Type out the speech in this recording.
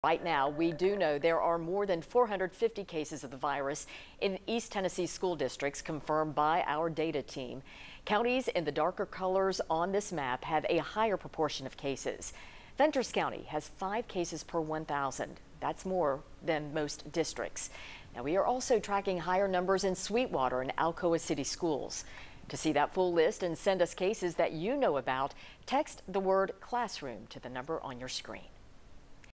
Right now, we do know there are more than 450 cases of the virus in East Tennessee school districts confirmed by our data team. Counties in the darker colors on this map have a higher proportion of cases. Fentress County has 5 cases per 1,000. That's more than most districts. Now, we are also tracking higher numbers in Sweetwater and Alcoa City schools. To see that full list and send us cases that you know about, text the word classroom to the number on your screen.